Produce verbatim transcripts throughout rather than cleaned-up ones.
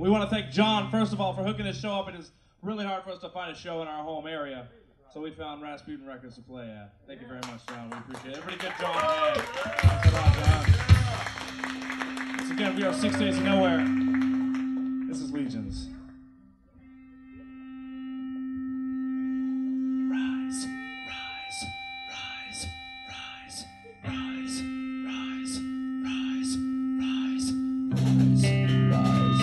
We want to thank John, first of all, for hooking this show up. It is really hard for us to find a show in our home area, so we found Rasputin Records to play at. Thank you very much, John. We appreciate it. Everybody give John a hand. Thanks a lot, John. Once again, we are Six Days of Nowhere. This is Legions. Rise, rise, rise, rise, rise, rise, rise, rise, rise, rise.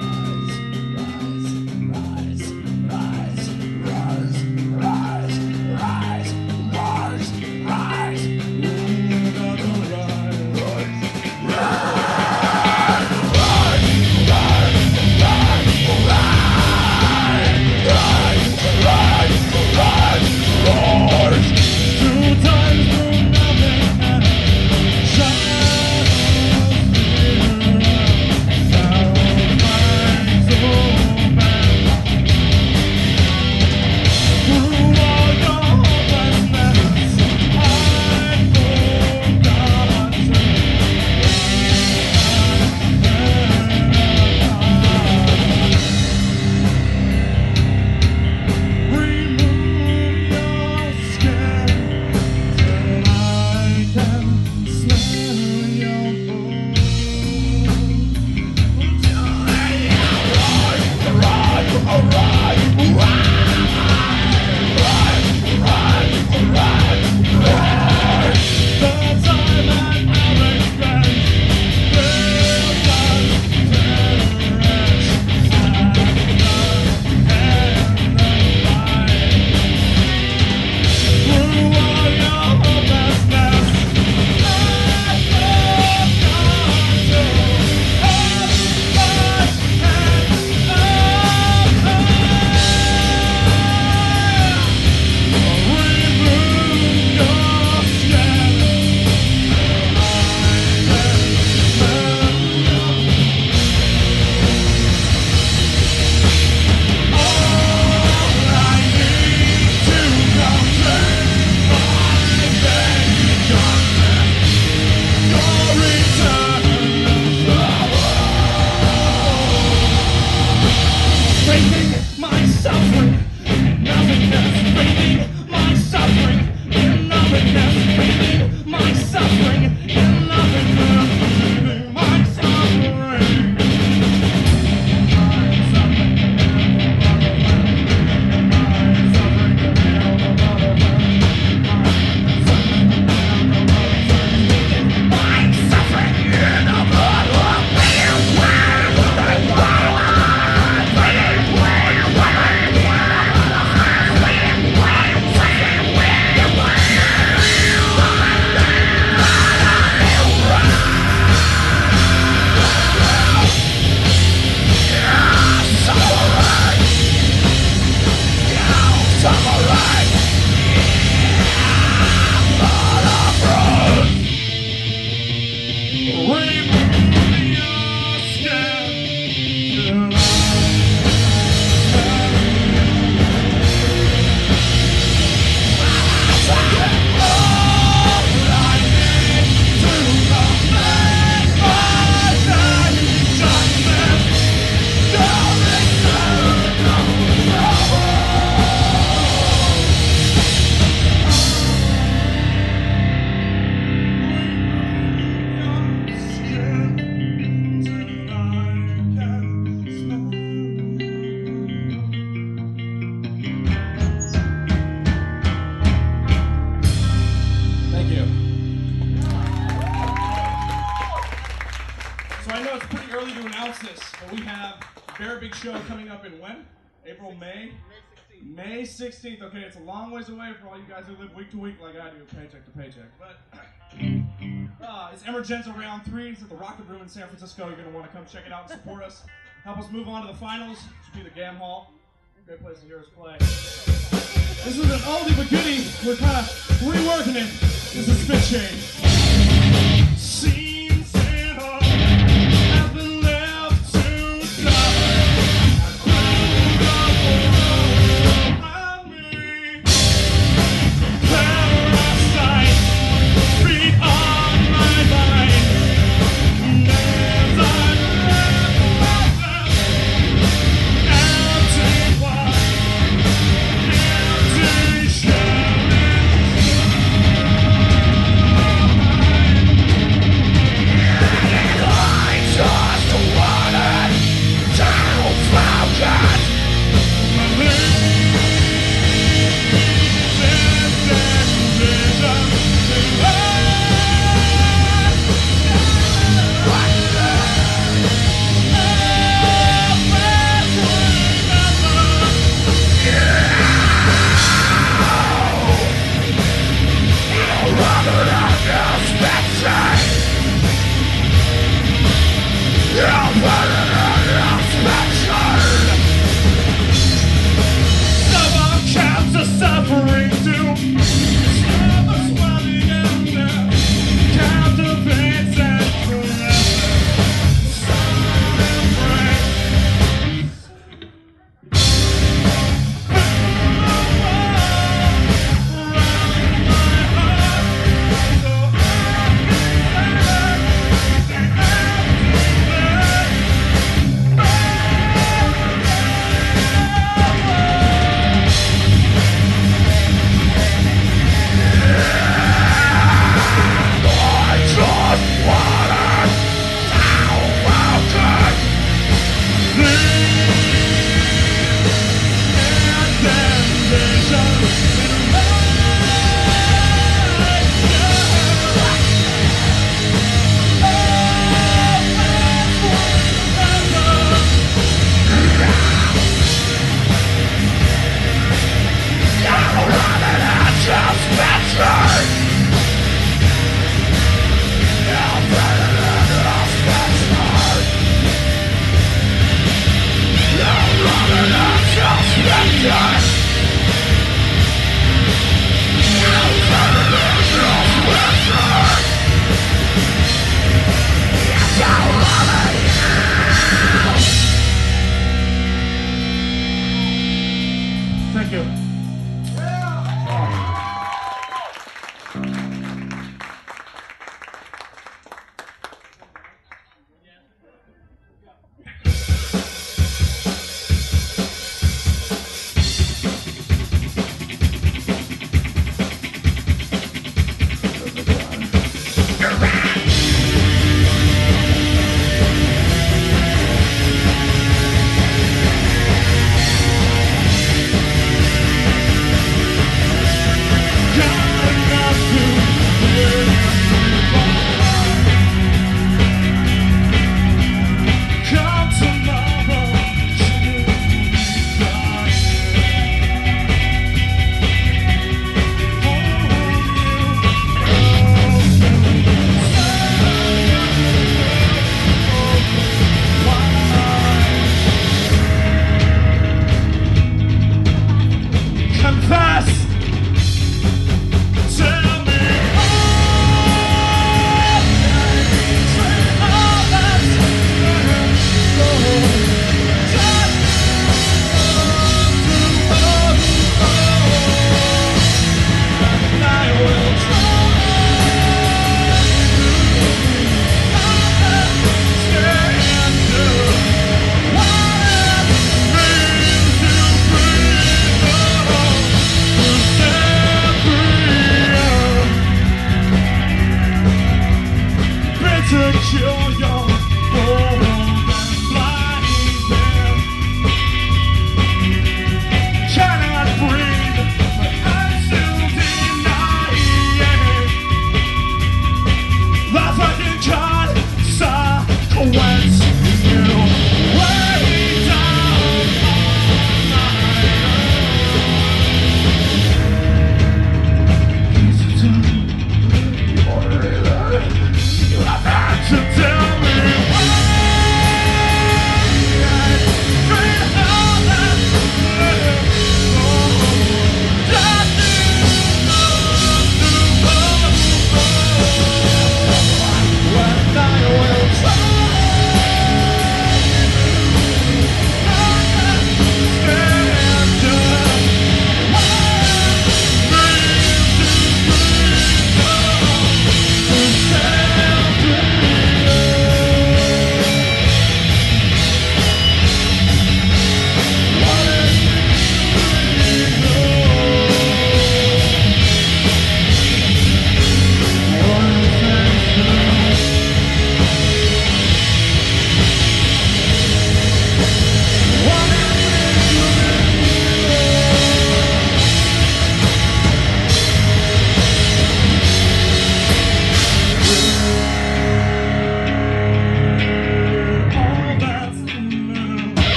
May sixteenth. Okay, it's a long ways away for all you guys who live week to week like I do, paycheck to paycheck. But uh, it's Emergenza Round three. It's at the Rocket Room in San Francisco. You're going to want to come check it out and support us. Help us move on to the finals. This will be the Gam Hall. Great place to hear us play. This is an oldie but goodie. We're kind of reworking it. This is Spit Change. Seems it all has been left to die.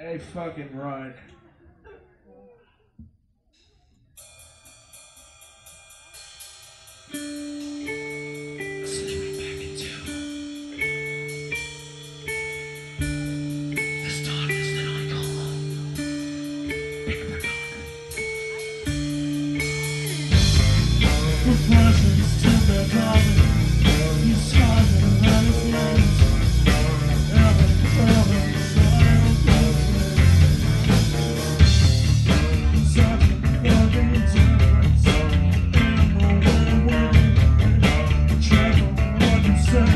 A fucking right. Slipping back into this darkness that I call home. Pick up the phone. Reflections to their darling. He's talking about his names. Ever, ever, such a fucking difference in the way we travel what you say.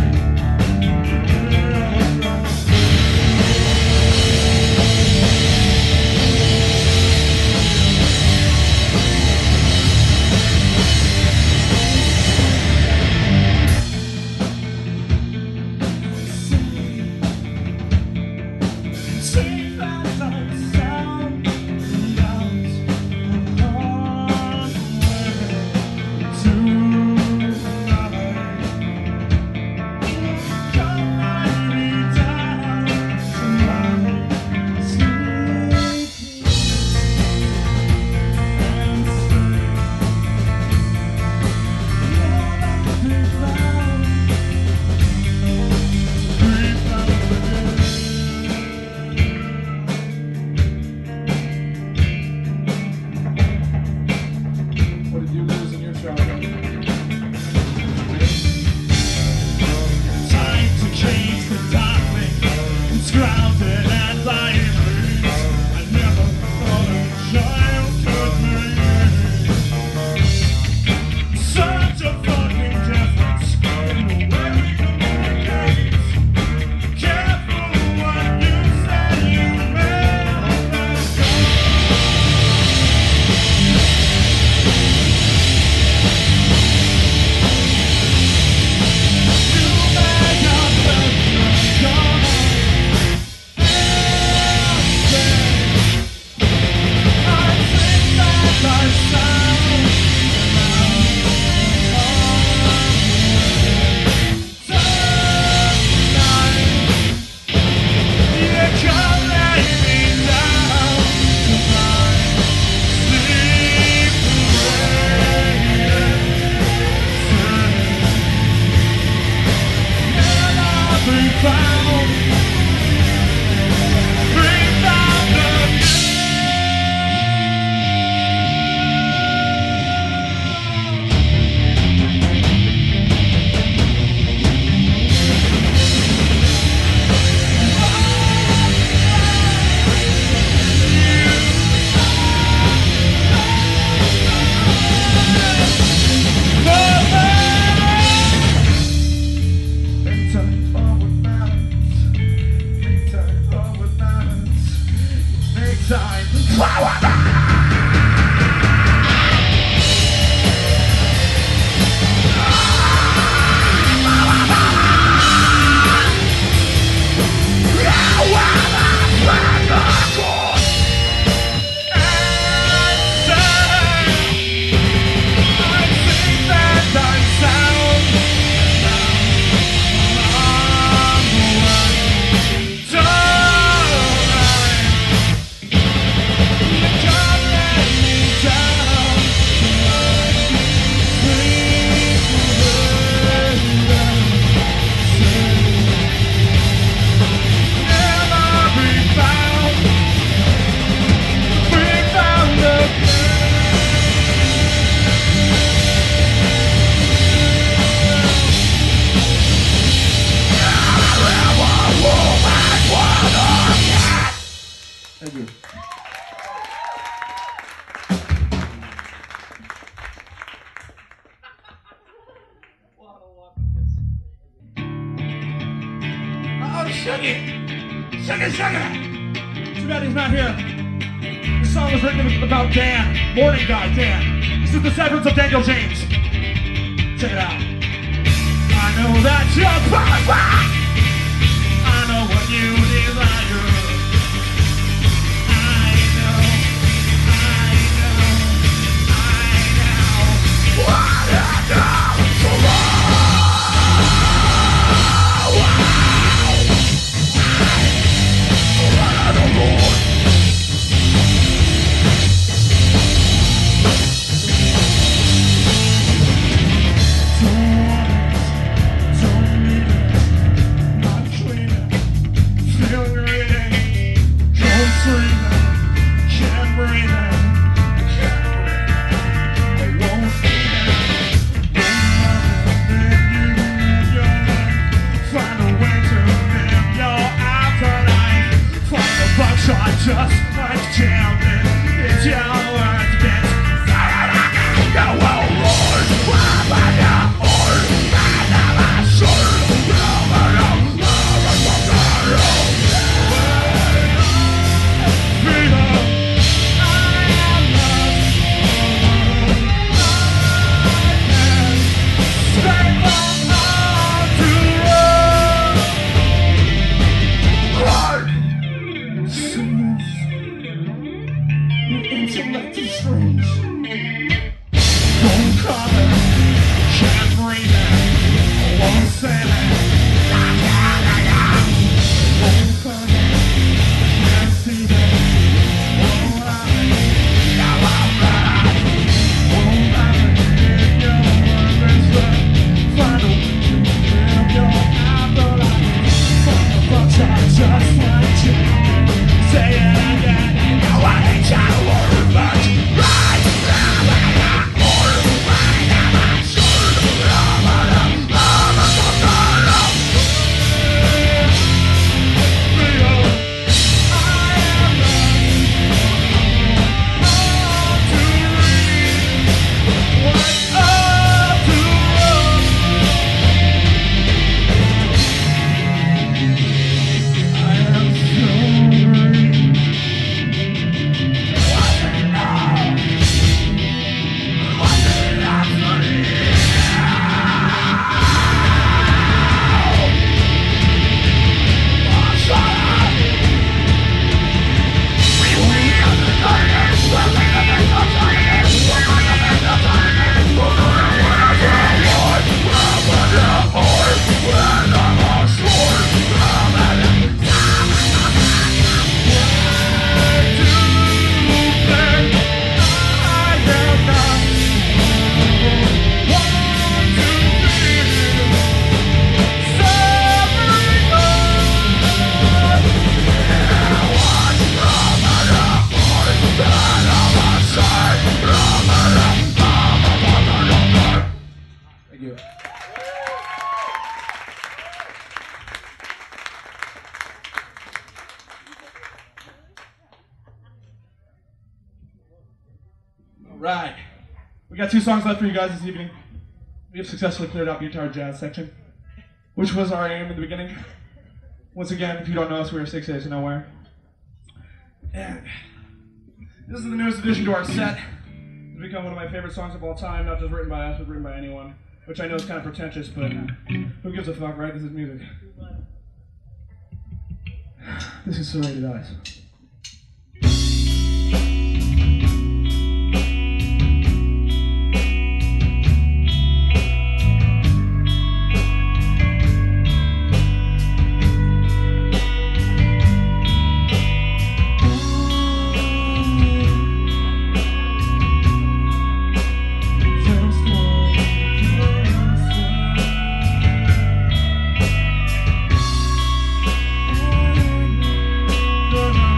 Shuggy! Shuggy, Shuggy! Too bad he's not here. This song was written about Dan, morning guy Dan. This is the severance of Daniel James. Check it out. I know that you're power. I know what you desire. I know, I know, I know. What I know so long. I don't know. just like children. It's your words against you will rise when you're old. And I'm a soul. Intellect is strange. Don't call it, can't breathe it, won't say it. Won't call it, can't see it, won't have it, won't have it. Won't have it if your words are final. If your appetite from the box are just like chicken. Say it again, you know I hate your word much. Right, Right. We got two songs left for you guys this evening. We have successfully cleared out the entire jazz section, which was our aim in the beginning. Once again, if you don't know us, we are Six Days to Nowhere. And this is the newest addition to our set. It's become one of my favorite songs of all time, not just written by us, but written by anyone. Which I know is kind of pretentious, but who gives a fuck, right? This is music. This is Serrated Eyes. We'll be right back.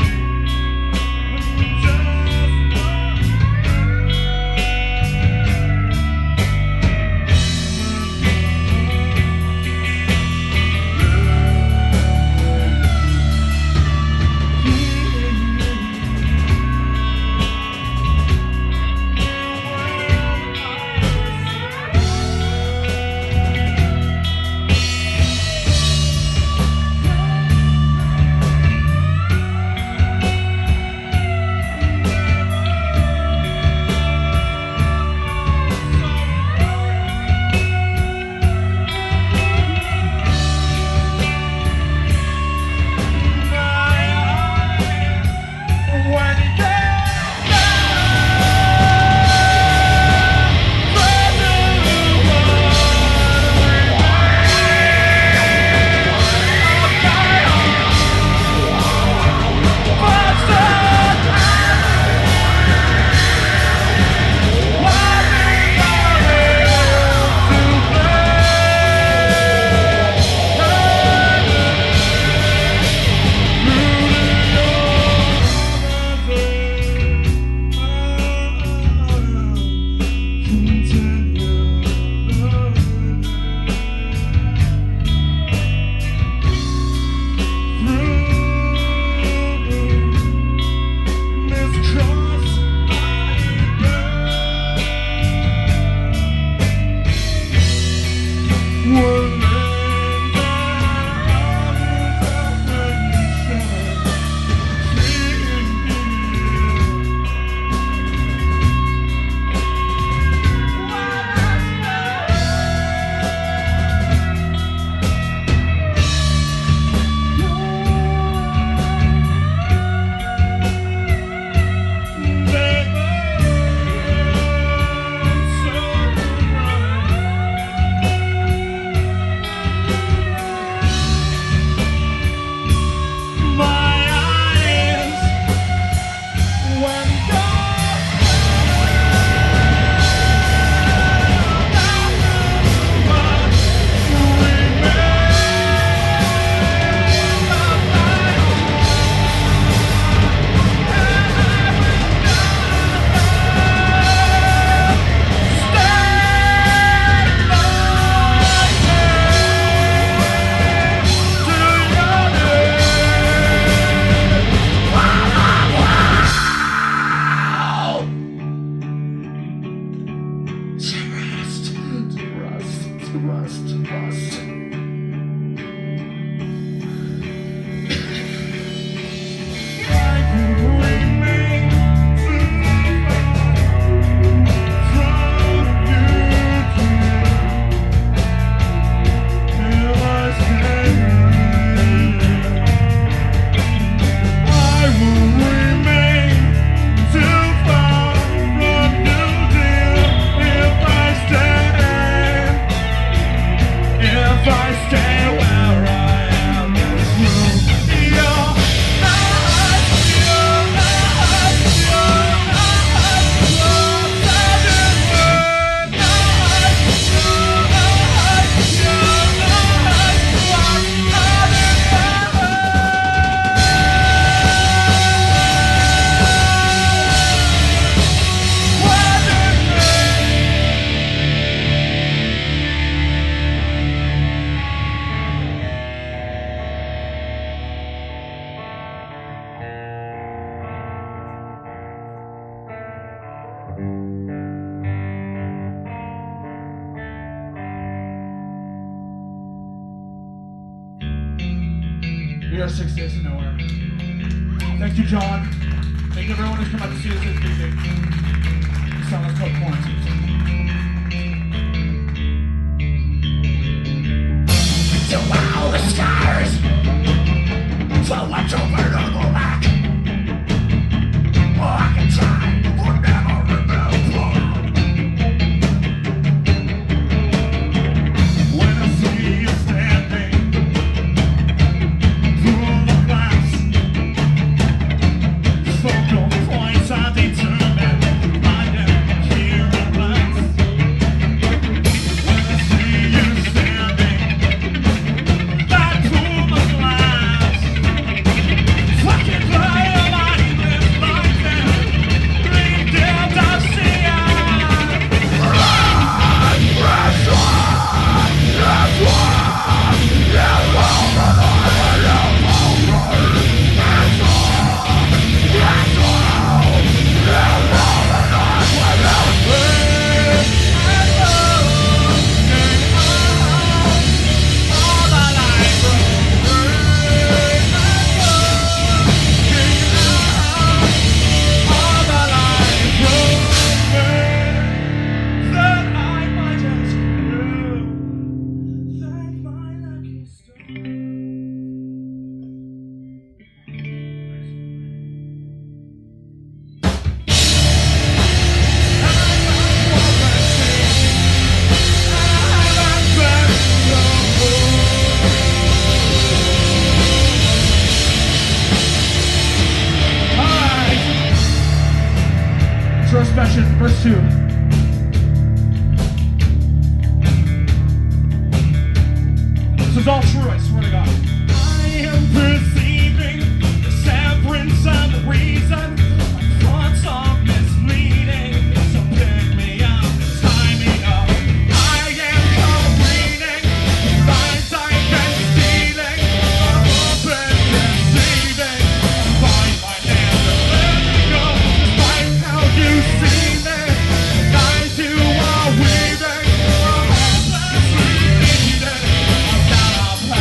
We are six days to nowhere. Thank you, John. Thank you everyone who's come out to see us this evening. This song is called Quarantine. To wow the stars, so watch over the back. Oh, I can try, but never remember. When I see you standing through the glass, focal points are determined by them here at last. When I see you standing back through the glass, fucking play a line with like that, bring down the sea. Introspection, verse two. This is all true, I swear to God. I am perceiving the severance of reason. My thoughts are misleading, so pick me up, tie me up. I am completing the lies I've been stealing. I'm open, deceiving. Find my hand and let me go. Despite how you see me, the lies you are weaving are hopelessly needed. I've got a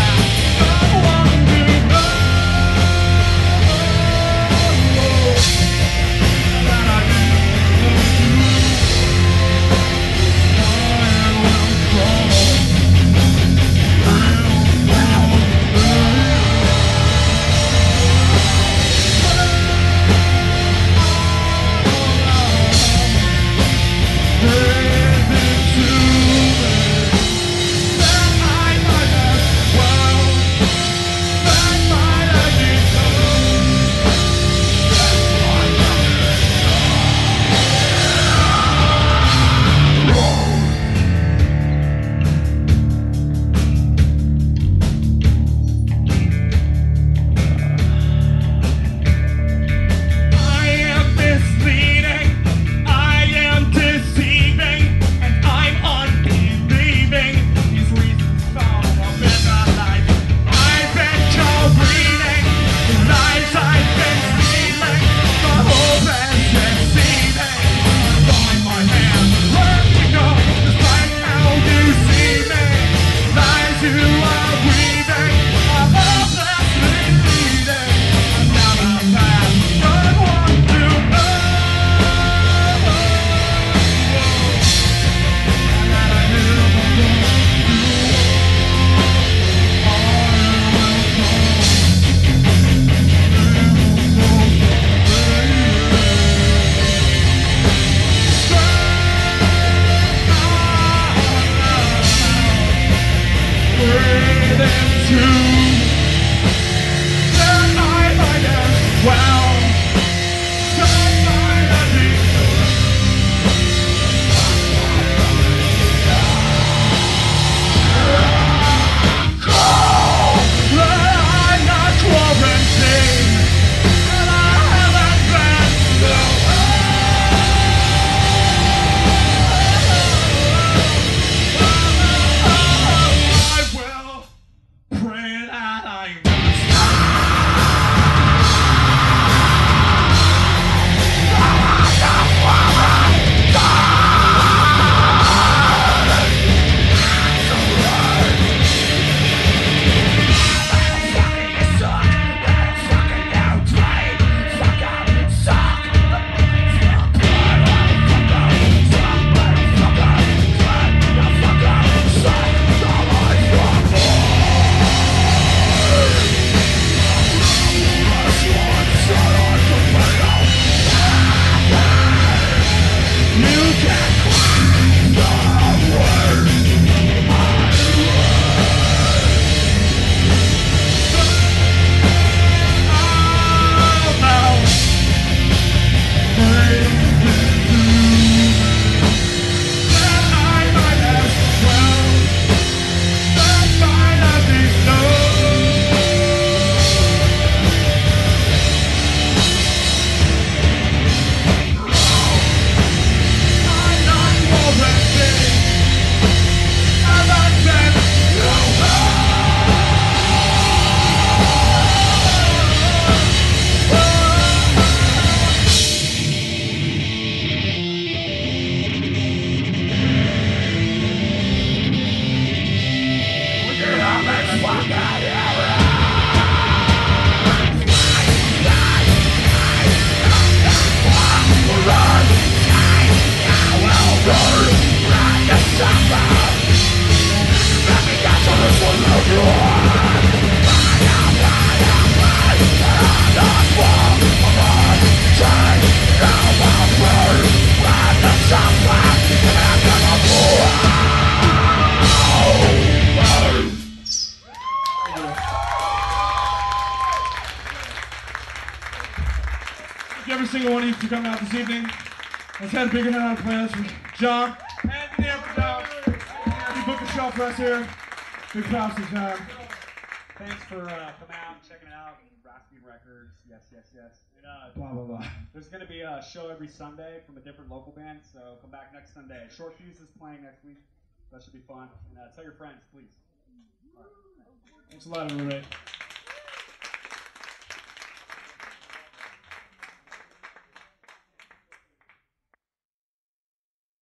every single one of you for coming out this evening. Let's have a bigger night on plans for John. Hands in the air for John. You booked a show for us here. Big props to John. Thanks for uh, coming out and checking it out. Rasputin Records, yes, yes, yes. And, uh, Blah, blah, blah. there's going to be a show every Sunday from a different local band, so come back next Sunday. Short Fuse is playing next week. That should be fun. And uh, tell your friends, please. All right. Thanks a lot, everybody.